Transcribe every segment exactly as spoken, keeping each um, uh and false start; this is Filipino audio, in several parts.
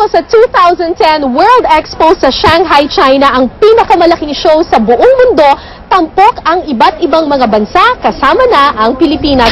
sa two thousand ten World Expo sa Shanghai, China, ang pinakamalaking show sa buong mundo, tampok ang iba't ibang mga bansa, kasama na ang Pilipinas.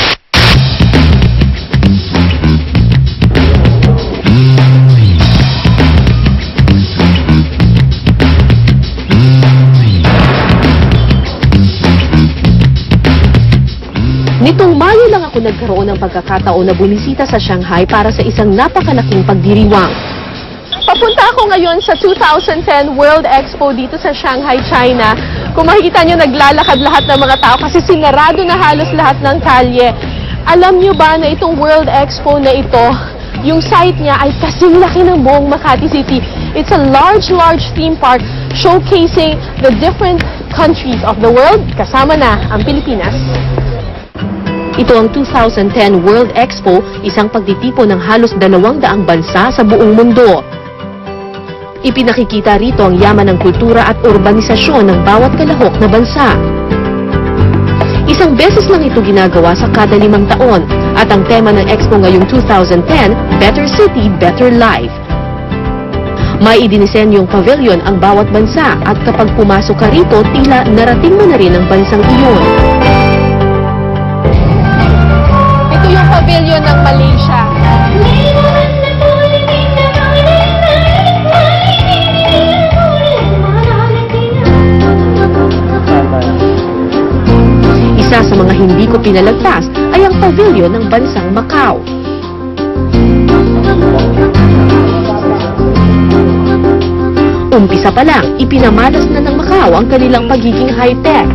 Nitong Mayo lang ako nagkaroon ng pagkakataon na bumisita sa Shanghai para sa isang napakalaking pagdiriwang. Papunta ako ngayon sa two thousand ten World Expo dito sa Shanghai, China. Kung makikita nyo, naglalakad lahat ng mga tao kasi sinarado na halos lahat ng kalye. Alam nyo ba na itong World Expo na ito, yung site niya ay kasing laki ng buong Makati City. It's a large, large theme park showcasing the different countries of the world, kasama na ang Pilipinas. Ito ang two thousand ten World Expo, isang pagtitipon ng halos dalawang daang bansa sa buong mundo. Ipinakikita rito ang yaman ng kultura at urbanisasyon ng bawat kalahok na bansa. Isang beses lang ito ginagawa sa kada limang taon at ang tema ng Expo ngayong two thousand ten, Better City, Better Life. May idinisenyong pavilion ang bawat bansa at kapag pumasok ka rito, tila narating mo na rin ang bansang iyon. Ito yung pavilion ng Malaysia. Isa sa mga hindi ko pinalagpas ay ang pavilion ng bansang Macau. Umpisa pa lang, ipinamalas na ng Macau ang kanilang pagiging high-tech.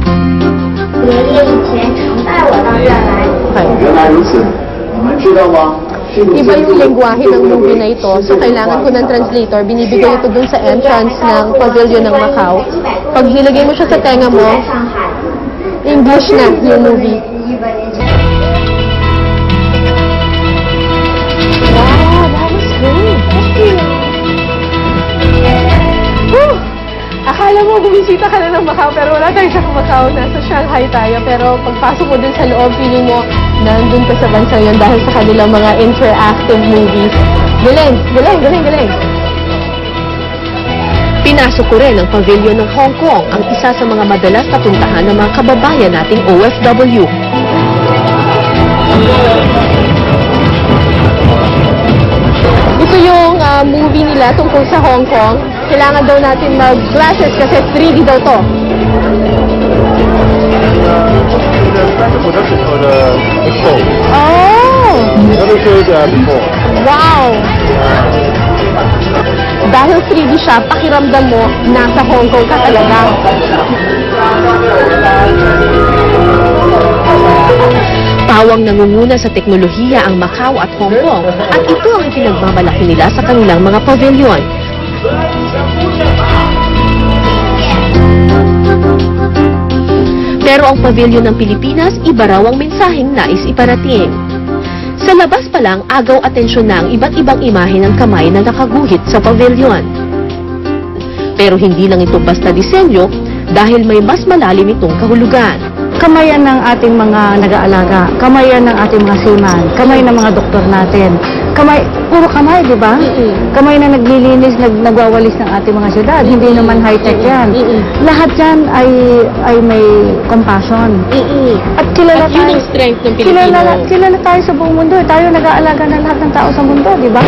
Iba yung lengguwahe ng movie na ito, so kailangan ko ng translator. Binibigay ito dun sa entrance ng pavilion ng Macau. Pag nilagay mo siya sa tenga mo, English na yung movie. Wow, that was good. Whew! Akala mo bumisita ka na ng Macau, pero wala tayo sa Macau. Nasa Shanghai tayo. Pero pagpasok mo dun sa loob, feeling mo, nandun ka sa bansa yun dahil sa kanilang mga interactive movies. Galing, galing, galing, galing. Pinasok ko rin ang pavilion ng Hong Kong, ang isa sa mga madalas na puntahan ng mga kababayan nating O F W. Ito yung uh, movie nila tungkol sa Hong Kong. Kailangan daw natin mag-glasses kasi three D daw to. Oh! Wow! Dahil three D siya, pakiramdam mo, nasa Hong Kong ka talaga. Pawang nangunguna sa teknolohiya ang Macau at Hong Kong at ito ang pinagmamalaki nila sa kanilang mga pavilion. Pero ang pavilion ng Pilipinas, iba raw ang mensaheng nais iparating. Sa labas pa lang, agaw atensyon na ang iba't ibang imahe ng kamay na nakaguhit sa pavilion. Pero hindi lang ito basta disenyo dahil may mas malalim itong kahulugan. Kamayan ng ating mga nag-aalaga, kamayan ng ating mga seaman, kamay ng mga doktor natin. Kamay, puro kamay, di ba? Mm-mm. Kamay na naglilinis, nag nagwawalis ng ating mga syudad. Hindi naman high-tech yan. Mm-mm. Lahat yan ay, ay may compassion. Mm-mm. At kilala At yun tayo, ang strength ng Pilipino. kilala, kilala tayo sa buong mundo. Tayo nag-aalaga ng lahat ng tao sa mundo, di ba?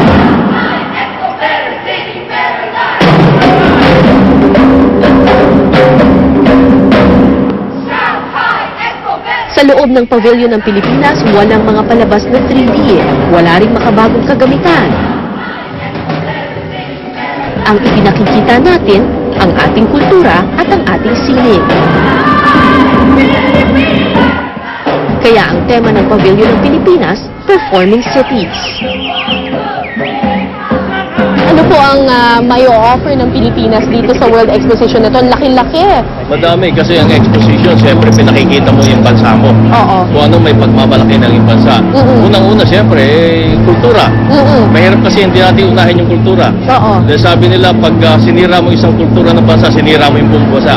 Sa loob ng pavilion ng Pilipinas, walang mga palabas na three D. Wala ring makabagong kagamitan. Ang ipinakikita natin, ang ating kultura at ang ating sining. Kaya ang tema ng pavilion ng Pilipinas, Performing Cities. Ano po ang uh, may offer ng Pilipinas dito sa World Exposition na ito? Laki-laki. Madami kasi ang exposition, siyempre pinakikita mo yung bansa mo. Oo. Kung ano may pagmamalaki ng yung bansa. Mm-mm. Unang-una, siyempre, eh, kultura. Mm-mm. Mahirap kasi hindi natin unahin yung kultura. Oo. Dahil sabi nila, pag uh, sinira mo isang kultura ng bansa, sinira mo yung buong bansa.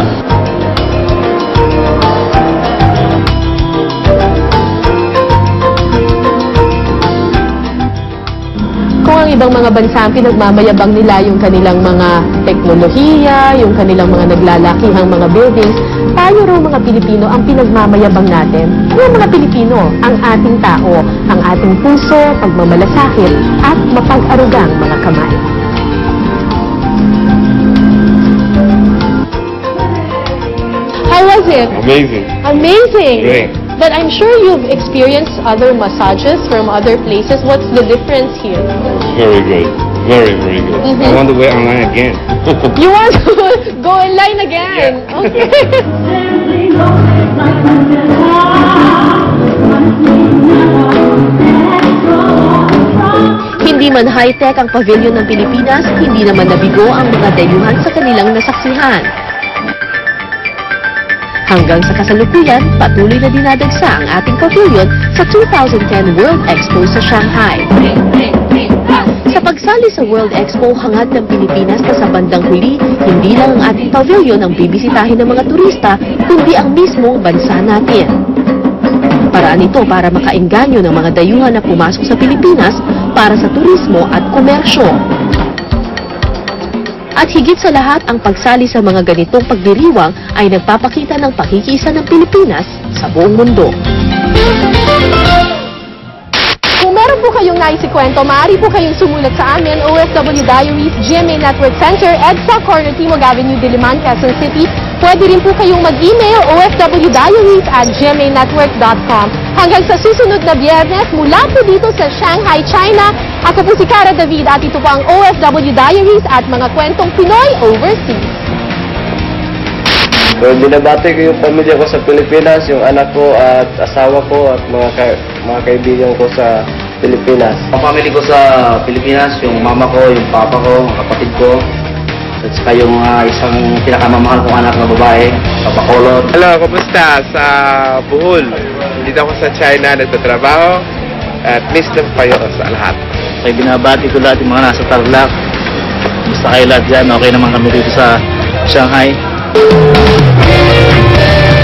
Kung ang ibang mga bansa ang pinagmamayabang nila yung kanilang mga teknolohiya, yung kanilang mga naglalakihang mga buildings. Tayo raw mga Pilipino ang pinagmamayabang natin. Yung mga Pilipino, ang ating tao, ang ating puso, pagmamalasakit, at mapag-arugang mga kamay. How was it? Amazing. Amazing. Great. But I'm sure you've experienced other massages from other places. What's the difference here? Very good. Very, very good. Mhm. I want to wait online again. You want to go in line again? Okay. Hindi man high-tech ang pavilion ng Pilipinas, hindi naman nabigo ang mga dayuhan sa kanilang nasaksihan. Hanggang sa kasalukuyan, patuloy na dinadagsa ang ating pavilion sa two thousand ten World Expo sa Shanghai. Sa pagsali sa World Expo, hangad ng Pilipinas na sa bandang huli, hindi lang ang ating pavilion ang bibisitahin ng mga turista, kundi ang mismong bansa natin. Paraan ito para makaengganyo ng mga dayuhan na pumasok sa Pilipinas para sa turismo at komersyo. At higit sa lahat, ang pagsali sa mga ganitong pagdiriwang ay nagpapakita ng pakikiisa ng Pilipinas sa buong mundo. Kung meron po kayong nais ikwento, maaari po kayong sumulat sa amin, O F W Diaries, G M A Network Center, EDSA, Corner Timog Avenue, Diliman, Quezon City. Pwede rin po kayong mag-email o f w diaries at g m a network dot com. Hanggang sa susunod na Biyernes, mula po dito sa Shanghai, China, ako po si Cara David at ito po ang O F W Diaries at mga kwentong Pinoy Overseas. So, binabati ko yung pamilya ko sa Pilipinas, yung anak ko at asawa ko at mga ka- mga kaibigan ko sa Pilipinas. Ang family ko sa Pilipinas, yung mama ko, yung papa ko, ang kapatid ko, at saka yung uh, isang pinakamamahal kong anak na babae, Papa Color. Hello, kumusta? Sa Bohol. Dito ako sa China, nagtatrabaho at miss lang kayo sa lahat. Kaya binabati ko lahat yung mga nasa Tarlac. Basta kayo lahat dyan, okay naman kami dito sa Shanghai.